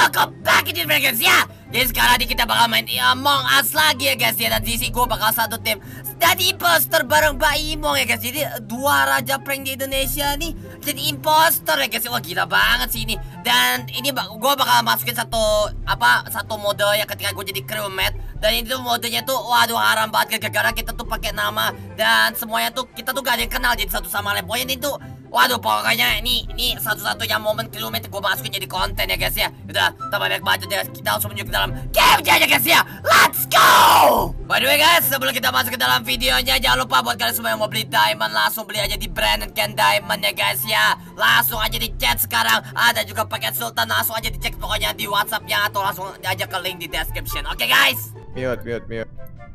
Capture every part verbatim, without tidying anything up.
welcome back in the guys ya. Jadi sekarang ini kita bakal main Among Us lagi ya guys ya. Dan di sini gue bakal satu tim jadi imposter bareng Mbak Imong ya guys. Jadi dua raja prank di Indonesia nih jadi imposter ya guys. Wah gila banget sih ini. Dan ini gue bakal masukin satu apa satu mode ya ketika gue jadi crewmate. Dan itu modenya tuh waduh haram banget gara-gara kita tuh pakai nama dan semuanya tuh kita tuh gak ada yang kenal jadi satu sama lain. Pokoknya ini tuh waduh pokoknya ini ini satu-satunya momen crewmate gue masukin jadi konten ya guys ya. Udah tanpa banyak bacot ya kita langsung menuju ke dalam game aja guys ya. Let's go. By the way guys, sebelum kita masuk ke dalam videonya jangan lupa buat kalian semua yang mau beli diamond langsung beli aja di Brandon Ken Diamond ya guys ya. Langsung aja di chat sekarang. Ada juga paket Sultan langsung aja dicek pokoknya di WhatsAppnya atau langsung aja ke link di description. Oke okay, guys. Mute, mute, mute.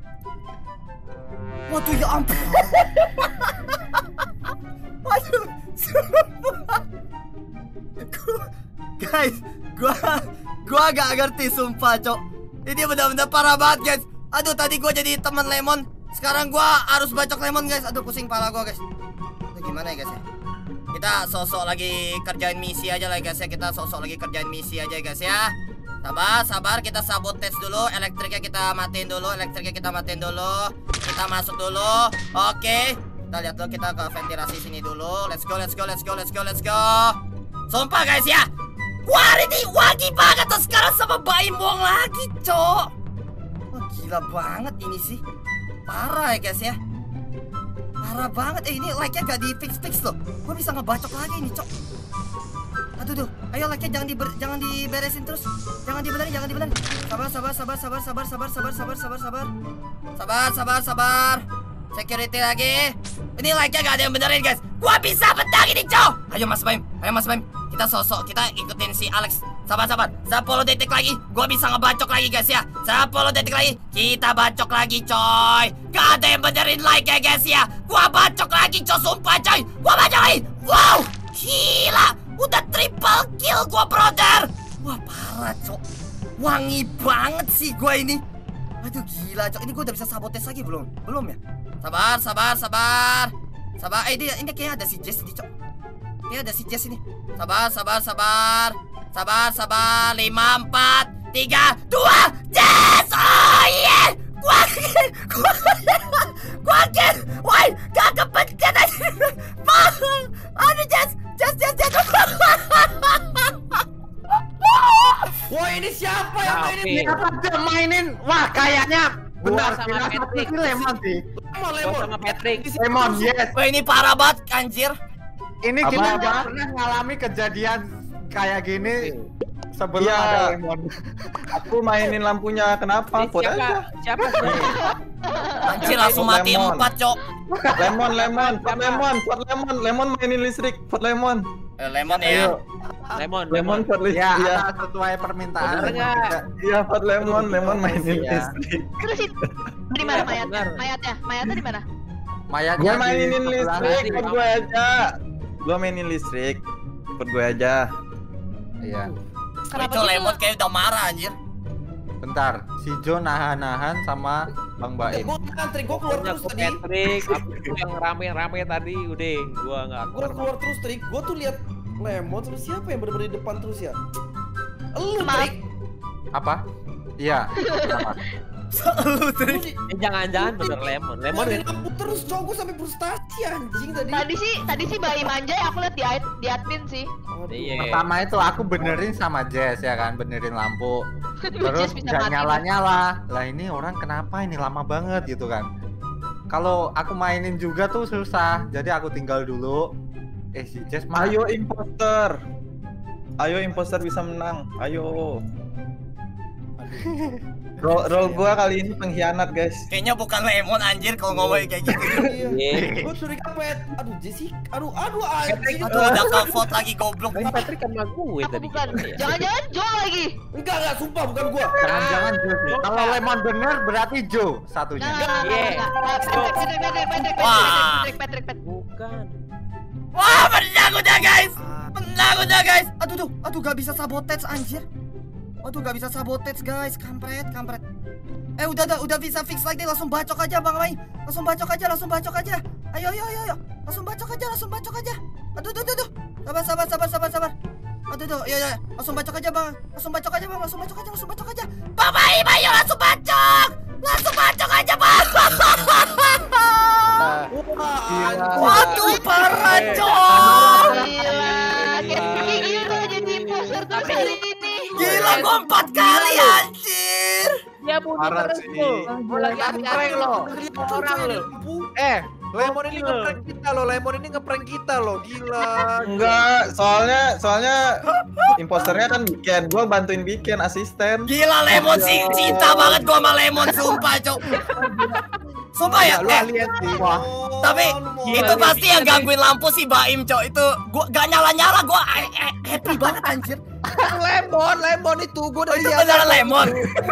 Waduh ya ampun. Waduh, sumpah. Guys, gua gua gak ngerti sumpah, Cok. Ini benar-benar parah banget, guys. Aduh, tadi gua jadi teman Lemon. Sekarang gua harus bacok Lemon, guys. Aduh, pusing pala gua, guys. Itu gimana ya, guys ya? Kita sosok lagi kerjain misi aja lah, guys ya. Kita sosok lagi kerjain misi aja, guys ya. Sabar, sabar, kita sabotage dulu. Elektriknya kita matiin dulu. Elektriknya kita matiin dulu. Kita masuk dulu. Oke. Kita lihat dulu, kita ke ventilasi sini dulu. Let's go, let's go, let's go, let's go, let's go. Sumpah guys ya. Wah, hari ini wagi banget tuh sekarang sama Mbak Imong lagi, Cok. Wah, gila banget ini sih. Parah ya guys ya. Parah banget. Eh, ini like-nya gak di fix-fix loh. Gue bisa ngebacok lagi nih, Cok. Aduh tuh, ayo like-nya jangan di jangan diberesin terus. Jangan dibenerin, jangan dibenerin. Sabar, sabar, sabar, sabar, sabar, sabar, sabar, sabar, sabar, sabar. Sabar, sabar, sabar. Security lagi. Ini like-nya gak ada yang benerin, guys. Gua bisa menang ini, Cok. Ayo Mas Baim, ayo Mas Baim. Kita sosok, kita ikutin si Alex. Sabar, sabar. sepuluh detik lagi. Gua bisa ngebacok lagi, guys ya. sepuluh detik lagi. Kita bacok lagi, coy. Gak ada yang benerin like-nya, guys ya. Gua bacok lagi, Cok. Sumpah, coy. Gua bacok lagi. Wow. Gila. Udah triple kill gua, brother. Wah, parah, Cok. Wangi banget sih gua ini. Aduh, gila, Cok. Ini gua udah bisa sabotage lagi belum? Belum ya? Sabar, sabar, sabar. Sabar. Eh, ini, ini kayak ada si Jess ini, Cok. Kayak ada si Jess ini. Sabar, sabar, sabar. Sabar, sabar. lima, empat, tiga, dua. Jess! Oh, iya. Yeah. Gua Gua Gua Gua Woi, gak kepencet aja. Aduh, Jess. Jess, Jess, Jess. Wah, ini siapa yang mainin? Siapa yang mainin? Wah, kayaknya benar sama Patrick. Lemon sih. Lemon, Lemon. sama Patrick. Lemon, yes. Wah, ini parah banget, anjir. Ini Apa, kita apa? gak pernah ngalami kejadian kayak gini sebelum Iya. ada Lemon. Aku mainin lampunya, kenapa? Ini Vote siapa? aja. Siapa sih? Anjir langsung mati Lemon. empat, Cok. Lemon, lemon, vote lemon, vote lemon, lemon mainin listrik, vote lemon. Eh, Lemon ya. Ayo, Lemon, lemon vote listrik. Ya, Iya, atas sesuai permintaan. Bener nggak? iya vote lemon, lemon mainin Iya. listrik. Terus itu di mana Benar, mayatnya? benar. Mayatnya, mayatnya di mana? Mayatnya Gua di mainin sebelah listrik, sini. vote gue aja. Gua mainin listrik, vote gue aja. Iya. Kenapa Itu gitu? Lemon kayak udah marah, anjir. Bentar, si Jo nahan-nahan sama Bang Baim. Gua ngantri, gua keluar Pokoknya terus aku tadi. Patrick, aku yang rame-rame tadi udah gua nggak Gua keluar terus, Trik. Gua tuh lihat Lemon terus siapa yang bener-bener di depan terus ya? Elu, Maaf. Trik. Apa? Iya. Kenapa? Lu Trik. Eh, jangan-jangan bener Lemon. Lemon Matiin lampu terus, cowok gua sampai frustasi anjing tadi. Tadi sih, tadi sih Baim Anjay aku lihat di ad- di admin sih. Aduh. Iya. Pertama itu aku benerin sama Jess ya kan, benerin lampu. Terus Jess bisa gak mati. nyala-nyala. Lah ini orang kenapa ini lama banget gitu kan. Kalau aku mainin juga tuh susah. Jadi aku tinggal dulu. Eh si Jess mah. Ayo imposter. Ayo imposter bisa menang. Ayo. Roll, roll gua kali ini pengkhianat, guys. Kayaknya bukan Lemon anjir kalau ngomongin kayak gitu. Iya. Iya. Gua curiga Pet. Aduh, Jessica. Aduh, aduh anjing. Aduh, udah ke vote lagi goblok. Kan Patrick sama gue Aku tadi. bukan. gimana ya? Jangan-jangan Jo lagi. Enggak, enggak, sumpah bukan gua. Jangan-jangan Jess nih. Kalau Lemon bener berarti Jo satunya. Jangan, jangan, Iya. jangan. Patrick, Patrick, Patrick, Patrick, Wah. Patrick, Patrick, Patrick. Bukan. Wah, menang udah guys. Menang udah guys. Aduh tuh, aduh gak bisa sabotage anjir. Aduh gak bisa sabotage guys, kampret, kampret. Eh udah udah udah bisa fix lagi, langsung bacok aja Bang Mai. Langsung bacok aja, langsung bacok aja. Ayo ayo ayo ayo. Langsung bacok aja, langsung bacok aja. Aduh aduh aduh. aduh. Sabar sabar sabar sabar sabar. Aduh tuh, ya ya, langsung bacok aja bang, langsung bacok aja bang, langsung bacok aja, langsung bacok aja. Bapak Ibu, ayo langsung bacok, langsung bacok aja bang. Waduh parah cok. Gila, kayak gila jadi imposter terus hari ini. Gila gua empat kali anjir. Dia bunuh Parah terus sih. tuh. Gua lagi prank lo. Orang lo. Eh, Lemon ini ngeprank kita loh, Lemon ini ngeprank kita loh, gila. Enggak, soalnya soalnya imposternya kan bikin, gua bantuin bikin asisten. Gila Lemon sih, cinta banget gua sama Lemon sumpah cok. Sumpah ya, Lu eh, alien sih. tapi itu pasti yang gangguin lampu si Baim cok. Itu gua gak nyala-nyala, gua eh, eh, happy banget anjir. Lemon, Lemon itu gua udah Itu lihat. beneran Lemon.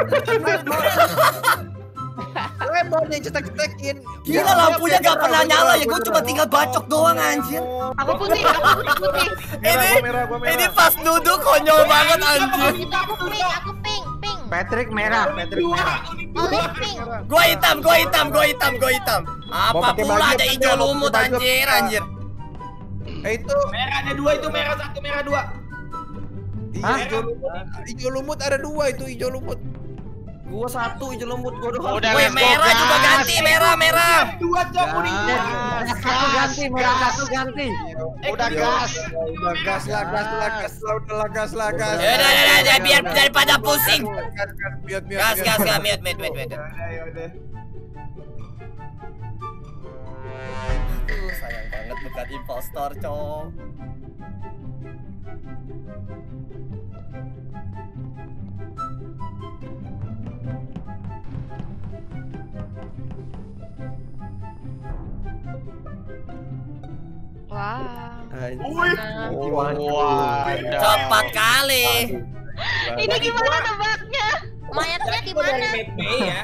Lemon yang cetek-cetekin. Gila lampunya gak pernah nyala ya, gua cuma tinggal bacok doang anjir. Aku putih, aku putih putih. Ini merah, gua merah. ini pas duduk konyol banget anjir. Itu aku pink, aku pink, pink. Patrick merah, Patrick merah. Olive pink. Gua hitam, gua hitam, gua hitam, gua hitam. Apa pakai pula baju ada apa hijau enggak? Mau lumut pakai baju anjir apa? anjir. Eh itu Merah ada dua itu merah satu merah dua. iya, hijau lumut. Hijau lumut ada dua itu hijau lumut. Gua satu hijau lumut gua doang. Udah, Weh merah juga ganti, merah merah. Dua cok kuning. Satu ganti, merah satu ganti. Udah gas. Udah gas lah, gas lah, gas lah, udah lah, gas lah, gas. Ya udah udah udah biar daripada pusing. Gas, gas, mute, mute, Gas mute. gas gas mute mute mute mute. Aduh, sayang banget bukan impostor, cok. Wah. Wah, Cepat kali. Ini gimana nebaknya? Mayatnya di Gua dari mana? Mad Bay ya.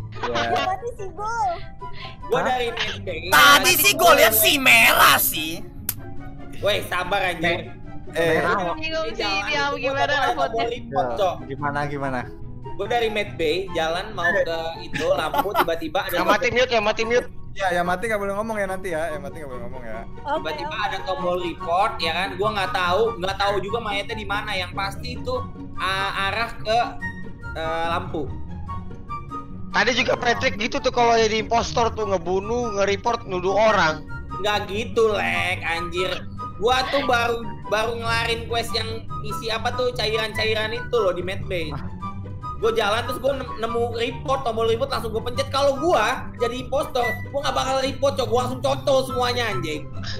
Gua dari Mad Bay. Tadi sih gue lihat si merah sih. Woi, sabar aja. Eh, Bingung sih ini aku gimana rapotnya. Ya, gimana gimana? Gue dari Mad Bay jalan mau ke itu lampu tiba-tiba ada yang mati mute, yang mati mute. ya, yang mati nggak boleh ngomong ya nanti ya, yang mati nggak boleh ngomong ya. tiba-tiba ada tombol report ya kan. Gua nggak tahu nggak tahu juga mayatnya di mana. Yang pasti itu uh, arah ke uh, lampu. Tadi juga Patrick gitu tuh kalau jadi impostor tuh ngebunuh, nge-report, nuduh orang. Nggak gitu lek anjir. Gua tuh baru baru ngelarin quest yang isi apa tuh cairan-cairan itu loh di Mad Bay. Gue jalan terus gue nemu report, tombol report langsung gue pencet. Kalau gue jadi impostor, gue gak bakal report cok, gue langsung contoh semuanya anjing.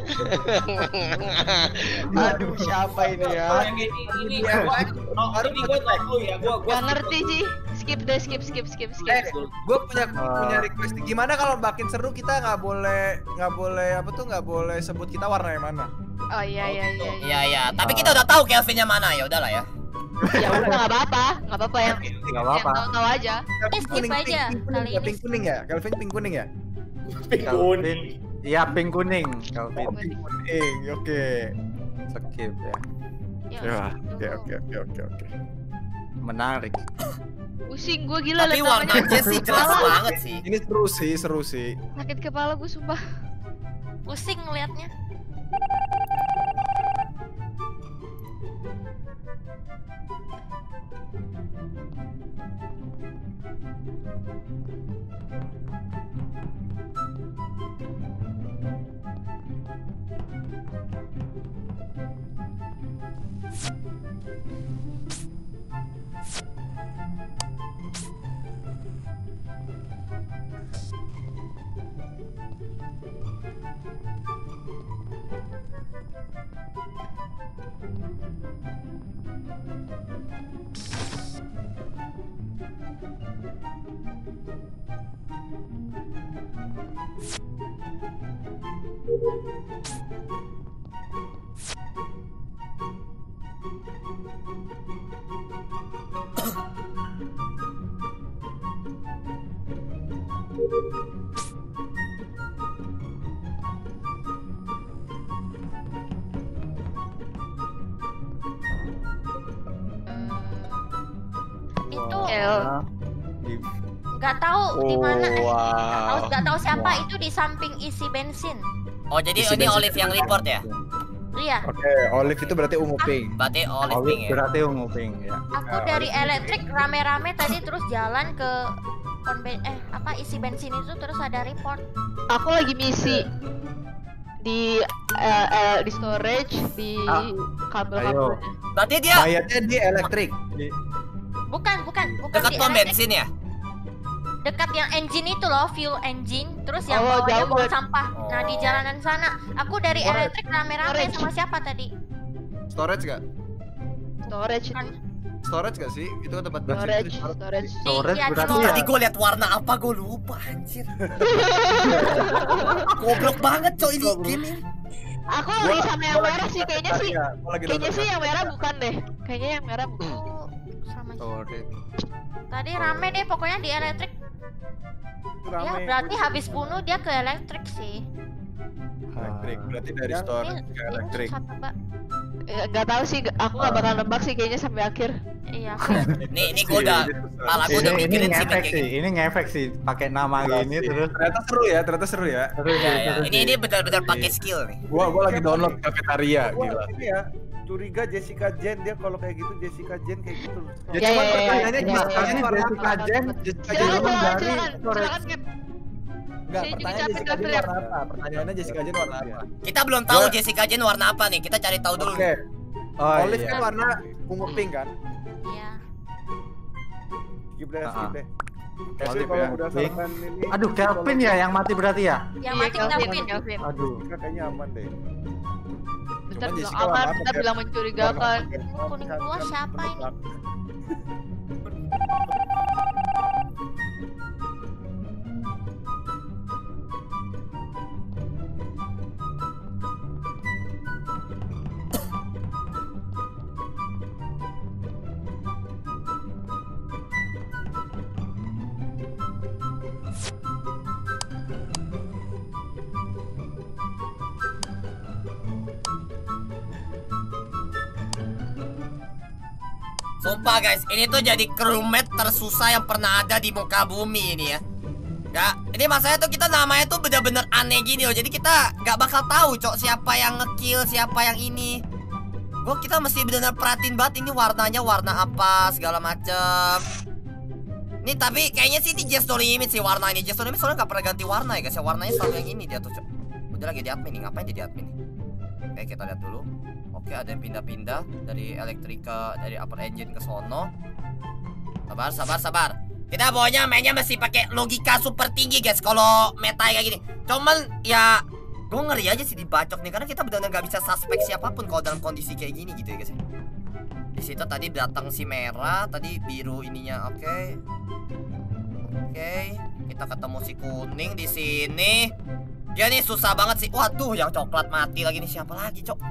Aduh, siapa ini ya? Ini ini gue ini gue tau dulu ya, gue gue Gak ngerti sih. Skip deh, skip skip skip skip. Eh, gue punya punya request. Gimana kalau makin seru kita nggak boleh nggak boleh apa tuh nggak boleh sebut kita warna yang mana? Oh iya iya iya. Iya iya, tapi kita udah tahu Kelvinnya mana ya udahlah ya. Ya udah nggak apa-apa, nggak apa-apa yang Nggak yang apa-apa. tahu-tahu aja. Eh, skip aja kali Ya, ini. pink kuning ya, Kelvin pink kuning ya. Kelvin. Iya, pink kuning. Kelvin. Pink kuning, oke. Skip ya. Ya, Ya, oke oke oke oke oke. Menarik. Pusing gue gila Tapi liat warna namanya. Jess sih jelas banget sih. Ini seru sih, seru sih. Sakit kepala gue sumpah. Pusing ngeliatnya. Itu El. Di- nggak tahu di mana. eh, wow. Nggak tahu siapa Wow. itu di samping isi bensin. Oh jadi Isi ini bensin. Olive yang report ya? Iya. Oke, olive itu berarti ungu pink. Berarti olive Olive pink ya. berarti ungu pink ya. Aku Nah, dari olive elektrik rame-rame tadi terus jalan ke konben eh apa isi bensin itu terus ada report. Aku lagi misi di eh, eh, di storage di Ah, kabel-kabelnya. Berarti dia Mayatnya di elektrik. Bukan, bukan, bukan dekat di pom elektrik. bensin ya? Dekat yang engine itu loh, fuel engine. Terus yang Oh, bawahnya jauh buang banget. sampah. Nah, di Oh. jalanan sana. Aku dari Storage. elektrik rame-rame Storage. sama siapa tadi? Storage gak? Storage Kan. itu. Storage gak sih? Itu kan tempat bensin. Storage, itu. storage. Storage Iya, di berarti bawah. ya. Tadi gue lihat warna apa gue lupa anjir. Goblok banget coy ini game ini. Aku lagi sama yang Gua lagi merah sih download kayaknya sih. Terraria. Gua lagi Kayaknya download sih yang Terraria. merah bukan deh. Kayaknya yang merah bukan. Oh, sama siapa? Storage. Tadi rame deh pokoknya di elektrik. Ya, berarti habis bunuh dia ke elektrik sih. Elektrik, berarti dari Ini, storage ke ini elektrik. susah tebak. Eh, Nggak tahu sih, aku nggak bakal nebak sih kayaknya sampai akhir. Iya, aku Nih, ini gue udah pala gue udah Ini, ini mikirin sih ngefek kayak sih, gini. ini ngefek sih, pakai nama gini terus. Ternyata seru ya, ternyata seru ya. terus Ya, ya. terus Ini ini benar-benar pakai skill nih. Gua gua lagi download Cafetaria, Gua gila. ini ya curiga Jessica Jen dia kalau kayak gitu Jessica Jen kayak gitu. Ya, Ya, cuman ya, ya, pertanyaannya ya, Jessica ya, Jen ya. warna Jessica apa? Jen, Jessica Silakan, Jen silakan, dari silakan, storage. silakan, Skip. Enggak, Saya juga pertanyaannya capek Jessica Jen teriak. warna apa? Pertanyaannya Jessica Jen warna apa? Kita belum tahu Gua- Jessica Jen warna apa nih. Kita cari tahu dulu. Oke. Oh Olive iya. kan warna ungu pink kan? iya. Skip deh, Ah, skip ah. deh. Olive Jadi ya. kalau berdasarkan ini Aduh, Kelvin ya yang mati berarti ya? Yang Iya, mati Kelvin, Kelvin. Kelvin. Aduh. Jessica kayaknya aman deh. Bentar Cuman bilang Jessica warna aman, apa, bentar Kat? bilang mencurigakan. Kuning gua siapa ini? Sumpah guys, ini tuh jadi crewmate tersusah yang pernah ada di muka bumi ini ya. Ya, ini masalahnya tuh kita namanya tuh bener-bener aneh gini loh. Jadi kita nggak bakal tahu cok siapa yang ngekill, siapa yang ini. Gua kita mesti bener-bener perhatiin banget ini warnanya warna apa segala macem. Ini tapi kayaknya sih ini just no limit sih warna ini. Just no limit soalnya nggak pernah ganti warna ya guys. Ya warnanya selalu yang ini dia tuh cok. Udah lagi di admin nih, ngapain jadi admin nih? Oke kita lihat dulu. Oke ada yang pindah-pindah dari elektrik ke dari upper engine ke sono. Sabar sabar sabar. Kita pokoknya mainnya masih pakai logika super tinggi guys kalau meta kayak gini. Cuman ya gue ngeri aja sih dibacok nih karena kita benar-benar nggak bisa suspek siapapun kalau dalam kondisi kayak gini gitu ya guys. Di situ tadi datang si merah, tadi biru ininya. Oke. Oke, kita ketemu si kuning di sini. Ya nih susah banget sih. Waduh, yang coklat mati lagi nih siapa lagi, Cok?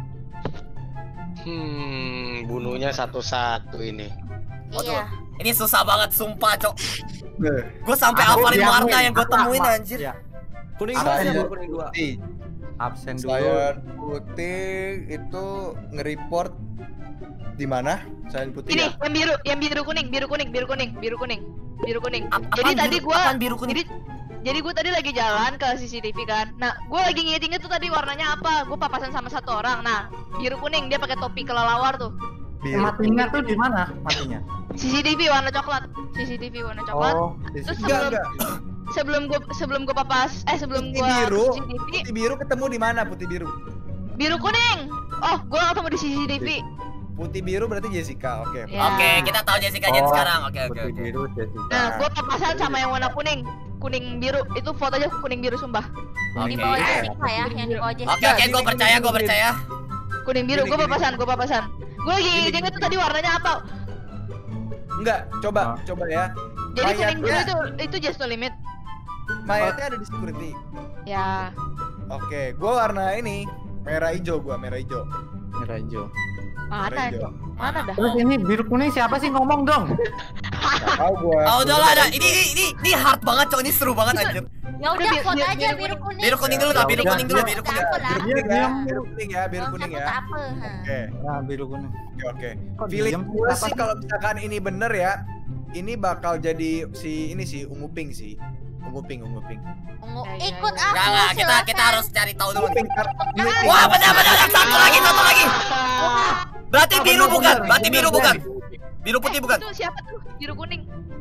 Hmm, bunuhnya satu-satu ini. Waduh, Iya. ini susah banget sumpah, Cok. Beh. Gue sampai Aku hafalin diamin. warna yang gue Aku temuin apa? anjir. Ya, Kuning Apa dua ini? siapa kuning dua? Putih. absen dulu. Saya putih itu nge-report di mana? Saya putih Ini ya. yang biru, yang biru kuning, biru kuning, biru kuning, biru kuning, biru kuning. A- Jadi apaan tadi biru- gua, apaan biru kuning? jadi jadi gua tadi lagi jalan ke C C T V kan. Nah, gua lagi ngitung tuh tadi warnanya apa. Gua papasan sama satu orang. Nah, biru kuning dia pakai topi kelelawar tuh. Biru. Matinya tuh di mana? Matinya. C C T V warna coklat. C C T V warna coklat. Oh, di Terus situ. Enggak, sebelum enggak. sebelum gua sebelum gua papas eh sebelum Putih gua biru. C C T V Putih biru ketemu di mana? Putih biru. biru kuning. Oh, gua ketemu di C C T V. Putih biru berarti Jessica. Oke. Ya. Oke, kita tahu Jessica Jen Oh, sekarang. Oke, oke, Putih oke. biru Jessica. Nah, gua papasan sama yang warna kuning. Kuning biru itu fotonya kuning biru sumpah. Yang di Oke. bawah Jessica ya, yang di bawah Jessica. Oke, oke, gue percaya, gue percaya. Kuning biru, Gini, gua gini. papasan, gua papasan. Gua lagi Gini, ngitung gini, tuh tadi warnanya apa. Enggak, coba, Ah. coba ya. Jadi kuning biru Mayatnya, itu itu just no limit. mayatnya ada di security. Ya. Oke, gua warna ini merah hijau, gua merah hijau. Merah hijau. Mana? Merah hijau. Mana dah? Terus ini biru kuning siapa sih ngomong dong? Nggak tahu gua. Oh, udah lah, ada. Ini, ini, ini, ini hard banget, cok. Ini seru banget, anjir. Ya udah, Biru- foto biru- aja biru biru kuning. Biru kuning dulu, tak? Biru Ya, kuning dulu, ya. biru kuning. Takut lah. Biru kuning ya, Diam. biru kuning ya, biru Oh, kuning takut ya. apa? ha. Oke, Nah, biru kuning. oke, oke. Kok Feeling diem? gue Apa sih sih? kalau misalkan ini bener ya, ini bakal jadi si ini sih ungu pink sih. Ungu pink, ungu pink. Ungu, Ya, ya, ikut ya. aku. Enggak, enggak, kita kita silakan. harus cari tahu dulu. nih. Pink, Kar. Ini pink. Wah, benar benar satu lagi, satu lagi. Berarti Ah, biru benar, bukan? benar, Berarti benar, biru benar. bukan? Biru putih Eh, bukan? Itu siapa tuh? Biru kuning.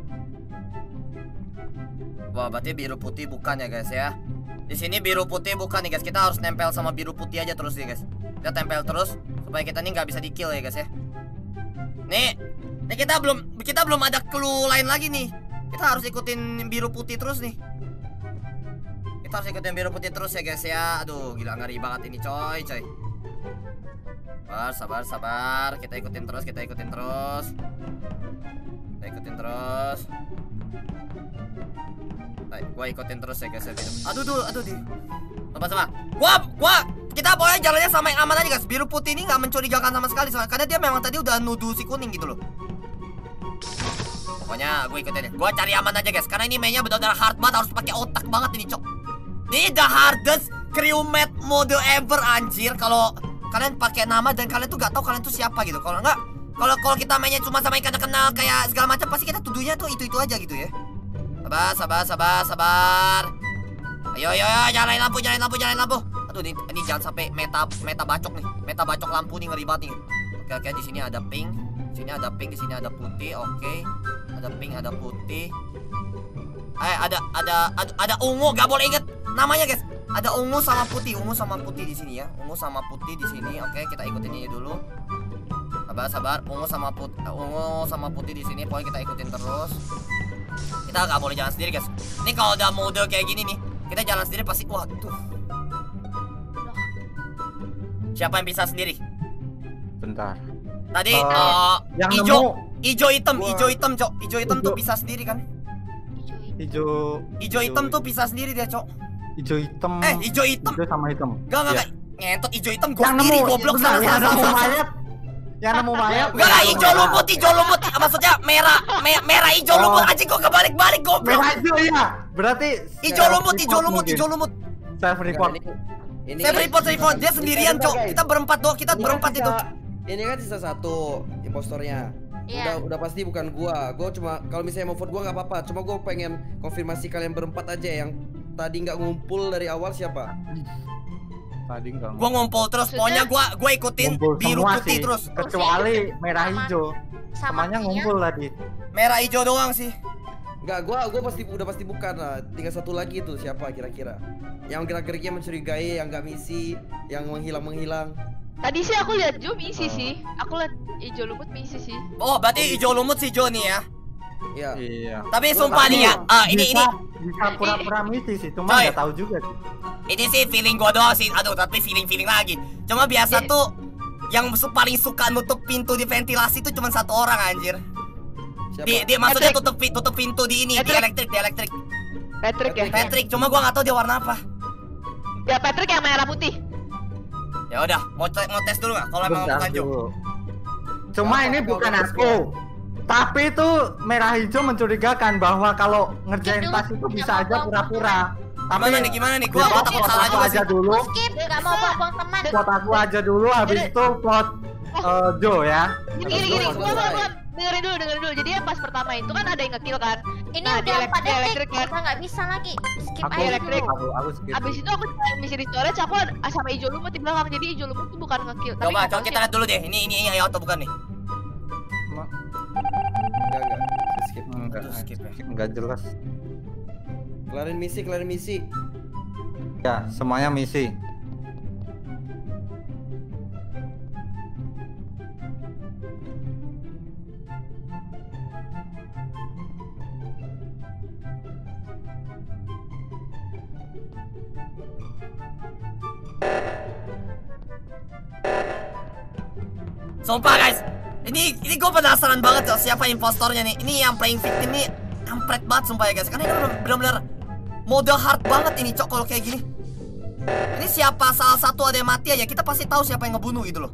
Wah, berarti biru putih bukan ya guys ya. Di sini biru putih bukan nih guys. Kita harus nempel sama biru putih aja terus nih guys. Kita tempel terus supaya kita nih nggak bisa di kill ya guys ya. Nih, nih kita belum kita belum ada clue lain lagi nih. Kita harus ikutin biru putih terus nih. Kita harus ikutin biru putih terus ya guys ya. Aduh, gila ngeri banget ini coy, coy. Sabar, sabar, sabar. Kita ikutin terus, kita ikutin terus. Kita ikutin terus. Baik, gua ikutin terus ya guys ya. Aduh, aduh, aduh di. Coba sama. Gua, gua kita pokoknya jalannya sama yang aman aja guys. Biru putih ini nggak mencurigakan sama sekali soalnya karena dia memang tadi udah nuduh si kuning gitu loh. Pokoknya gue ikutin deh. Gue cari aman aja guys karena ini mainnya benar-benar hard banget, harus pakai otak banget ini cok. Ini the hardest crewmate mode ever anjir. Kalau kalian pakai nama dan kalian tuh gak tahu kalian tuh siapa gitu. Kalau enggak, kalau kalau kita mainnya cuma sama yang kenal kayak segala macam pasti kita tuduhnya tuh itu-itu aja gitu ya. Sabar, sabar, sabar, sabar. Ayo, ayo, ayo, nyalain lampu, nyalain lampu, nyalain lampu. Aduh, ini, ini jangan sampai meta meta bacok nih. Meta bacok lampu nih ngeri banget nih. Oke, oke, di sini ada pink. Di sini ada pink, di sini ada putih. Oke. Ada pink, ada putih. Eh, ada ada ada, ada ungu, gak boleh inget namanya, guys. Ada ungu sama putih, ungu sama putih di sini ya. Ungu sama putih di sini. Oke, kita ikutin ini dulu. Sabar, sabar. Ungu sama putih, ungu sama putih di sini. Pokoknya kita ikutin terus. Kita gak boleh jalan sendiri, guys. Ini kalau udah mode kayak gini nih, kita jalan sendiri pasti waduh. Siapa yang bisa sendiri? Bentar. Tadi Uh, uh, yang ijo, nemu. ijo hitam, Gua- ijo hitam, Cok. Ijo hitam tuh Ijo. bisa sendiri kan? Hijau. Ijo hitam tuh bisa sendiri dia, Cok. Hijau hitam. Eh, hijau hitam. Hijau sama hitam. Enggak, enggak, Iya. enggak. Ngentot ijo hitam gua Yang sendiri nemu, goblok bentar, salah yang salah nemu salah. mayat. Yang nemu mayat. Enggak, enggak, ijo lumut, ijo lumut. Maksudnya merah, me- merah ijo Oh. lumut. Anjing gua kebalik-balik goblok. Merah hijau ya. Berarti Ijo lumut, ijo lumut, ijo lumut. Self report. Ini Saya kan report, sisa- report. Dia sendirian, Bentar, Cok. guys. Kita berempat doang, kita Ini kan berempat itu. sisa- Ini kan sisa satu impostornya. Iya. Udah udah pasti bukan gua. Gua cuma kalau misalnya mau vote gua nggak apa-apa. Cuma gua pengen konfirmasi kalian berempat aja yang tadi nggak ngumpul dari awal siapa? Tadi enggak. Gua ngumpul terus, pokoknya gua gua ikutin Ngumpul biru semua putih sih, terus. kecuali merah Sama- hijau. Sama Semuanya Tia. ngumpul tadi. Merah hijau doang sih. Nggak, gua gua pasti udah pasti bukan lah. Tinggal satu lagi itu siapa kira-kira? Yang gerak-geriknya mencurigai, yang nggak misi, yang menghilang-menghilang. Tadi sih aku lihat Jo misi sih. Aku lihat hijau lumut misi sih. Oh, berarti hijau lumut si Jo nih ya. Iya. Iya. Tapi sumpah nih ya, ah ini ini Bisa- bisa pura-pura misi sih, cuma Coy. nggak tahu juga sih. ini sih feeling gua doang sih. Aduh, tapi feeling-feeling lagi. Cuma biasa Iya. tuh yang su- paling suka nutup pintu di ventilasi tuh cuma satu orang anjir. Siapa? Di, dia maksudnya Patrick. tutup pi- tutup pintu di ini, di Patrick. elektrik, di elektrik. Patrick ya. Patrick, cuma gua nggak tahu dia warna apa. Ya Patrick yang merah putih. Ya udah, mau te- mau tes dulu nggak? Kalau emang Bentar bukan Jo. dulu. Cuma Apa, ini apa, bukan apa, aku. Tapi itu merah hijau mencurigakan bahwa kalau ngerjain Skip tas dulu, itu nggak bisa mau aja buang pura-pura. Tapi Gimana nih, gimana nih? Gua dia gua vote takut vote salah aku juga aja sih. dulu. Skip, nggak mau buang-buang teman. Vote aku aja dulu, habis itu vote eh, Joe ya. Gini gini gini. Belum Gua gua selesai. gua dengerin dulu dengerin dulu. Jadi yang pas pertama itu kan ada yang nge-kill kan. Ini Nah, di udah elek- empat di detik, elektrik kan. kita nggak bisa lagi. Skip Aku aja elektrik. dulu. Aku aku skip. Abis itu aku jalan misi di storage, aku ada- sama hijau lumut di belakang. Jadi hijau lumut tuh bukan nge-kill. tapi Coba, nggak coba tahu kita sih. lihat dulu deh. Ini ini ini atau bukan nih? Ma- Enggak enggak. Skip. Enggak, Aduh, skip ya. enggak jelas. Kelarin misi, kelarin misi. Ya, semuanya misi. Sumpah guys, ini ini gue penasaran banget loh siapa impostornya nih. Ini yang playing victim nih kampret banget sumpah ya guys. Karena ini benar-benar mode hard banget ini cok kalau kayak gini. Ini siapa salah satu ada yang mati aja kita pasti tahu siapa yang ngebunuh gitu loh.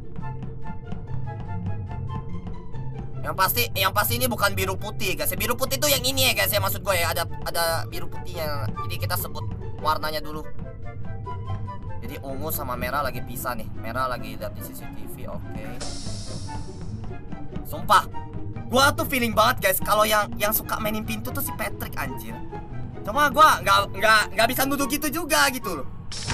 Yang pasti yang pasti ini bukan biru putih guys. Biru putih itu yang ini ya guys ya maksud gue ya ada ada biru putihnya. Jadi kita sebut warnanya dulu. Jadi ungu sama merah lagi pisah nih. Merah lagi lihat di C C T V. Oke. Sumpah, gua tuh feeling banget guys kalau yang yang suka mainin pintu tuh si Patrick anjir. Cuma gua nggak nggak nggak bisa nuduh gitu juga gitu loh.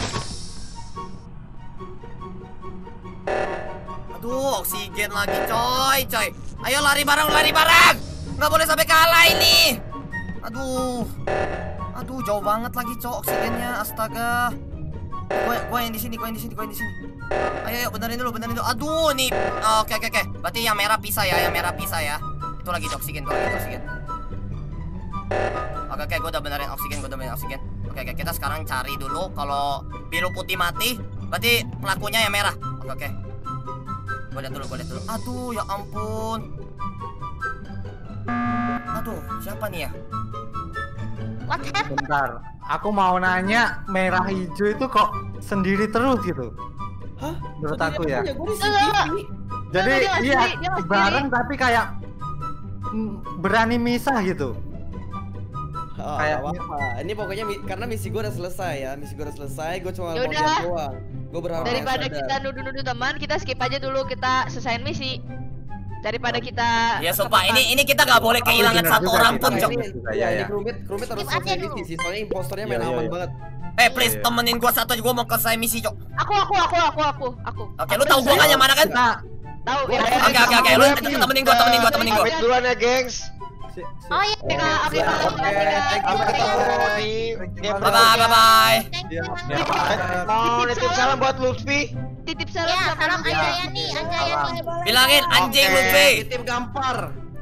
Aduh, oksigen lagi coy, coy. Ayo lari bareng, lari bareng. Nggak boleh sampai kalah ini. Aduh, aduh jauh banget lagi coy oksigennya, astaga. Gue gue yang di sini, gue yang di sini, gue yang di sini. Ayo, ayo benerin dulu, benerin dulu. Aduh nih, oke oke oke. Berarti yang merah pisah ya, yang merah pisah ya. Itu lagi oksigen, itu lagi oksigen. Oke oke, gue udah benerin oksigen, gue udah benerin oksigen. Oke oke, kita sekarang cari dulu. Kalau biru putih mati, berarti pelakunya yang merah. Oke oke. Gue lihat dulu, gue lihat dulu. Aduh, ya ampun. Aduh, siapa nih ya? What happened? Bentar, aku mau nanya merah hijau itu kok sendiri terus gitu? Hah? Menurut aku ya. Gue di C C T V. Enggak, Jadi dia nggak iya sendiri, dia nggak bareng tapi kayak mm, berani misah gitu. Oh, Kayak- nggak apa-apa. Ini pokoknya mi- karena misi gue udah selesai ya. Misi gue udah selesai. Gue cuma mau Yaudah. lihat doang. Gue berharap Daripada dia sadar. kita nuduh-nuduh teman, kita skip aja dulu, kita selesaiin misi. Daripada kita Ya sumpah, ini ini kita nggak boleh kehilangan bener satu juga orang sih, pun, Nah, Cok. ini, Iya, ya, ini iya. crewmate, crewmate harus Skip aja selesai dulu. misi sih. Soalnya impostornya main Iya, iya, aman iya. banget. Eh, please Iya. temenin gua satu aja, gua mau selesai misi, Cok. aku aku aku aku aku aku. Oke, lu tahu gua kan yang mana kan? Kita Tahu ya. Oke, oke, oke. Lu temenin gua, temenin gua, temenin gua. Pamit duluan ya, gengs. si- si- Oh iya, Oke, Kak. Oke, Kak. Oke, Oke, Kak. thank you. Sampai ketemu di game Bye bye, bye bye. Thank Iya. you Iya. banget. Mau nitip salam buat Lutfi. Titip salam Ya, sama salam Lucia. Anjayani, Anjayani. Bilangin anjing Oke. Lutfi. Tim Gampar.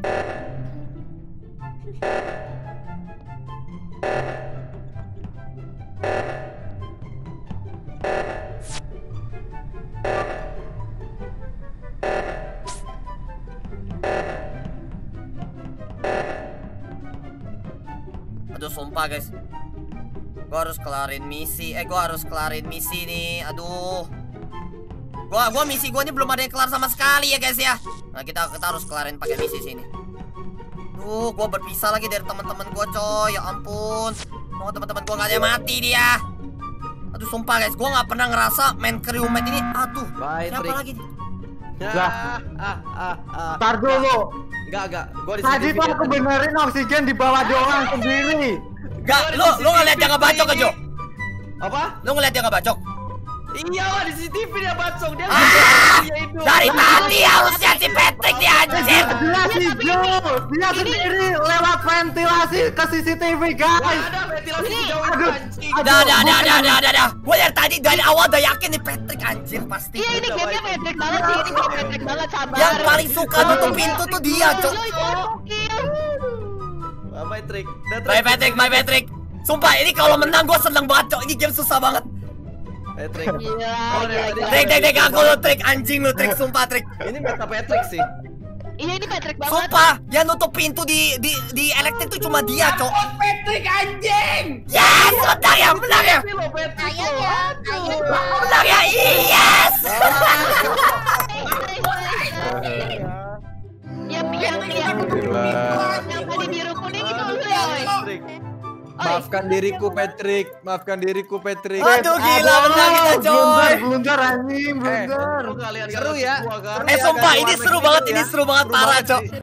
Aduh, sumpah guys. Gua harus kelarin misi. Eh, gua harus kelarin misi nih. Aduh. Gua gua misi gua ini belum ada yang kelar sama sekali ya guys ya. Nah, kita kita harus kelarin pakai misi sini. Duh, gua berpisah lagi dari teman-teman gua, coy. Ya ampun. Mau teman-teman gua nggak ada yang mati dia. Aduh, sumpah guys, gua nggak pernah ngerasa main crewmate ini. Aduh, Bye, siapa Trik. lagi nih? Lah. Ah, ah, ah, ah. Ntar dulu. Enggak, enggak. Gua di Tadi C C T V tuh aku tadi. benerin oksigen di bawah doang sendiri. Gak, lu lu ngeliat dia ngebacok kan, Jo? Apa? Lu ngeliat dia ngebacok? Iya lah, di C C T V dia bacok. Dia Ah! dia itu. Dari tadi harusnya si Patrick dia anjir. Jelas hijau. Dia sendiri lewat ventilasi ke C C T V guys. Ada ventilasi sejauh itu Aduh. anjing. Dah, dah, dah, dah, dah, dah, dah. Gue dari tadi dari awal udah yakin nih Patrick anjir pasti. Iya, ini gamenya Patrick banget sih, ini game Patrick banget, sabar. Yang paling suka nutup pintu tuh dia, Cok. Lo itu gokil. Bye Trik. Dah, Trik. Bye Patrick, bye Patrick. Sumpah ini kalau menang gue seneng banget, Cok. Ini game susah banget. Eh Trik. Gila, gila, gila. Trik, trik, trik, aku lu trik anjing lu trik, sumpah trik. Ini meta Patrick sih. Iya, ini Patrick banget. Sumpah, yang nutup pintu di di di elektrik tuh cuma dia, Cok. Patrick anjing. Yes, menang ya, menang ya. Tapi lo Patrick Ayah lo. ya, Aduh. ayah. Menang ya, yes. Yang yang yang yang tadi biru kuning itu lu ya, woy. Trik. Maafkan diriku Patrick, maafkan diriku Patrick. Aduh gila, menang kita, coy. Blunder, blunder anjing, Eh, blunder. Lu kalian Seru ya. gua kan. Eh sumpah, ini seru banget, ini seru banget parah, Cok.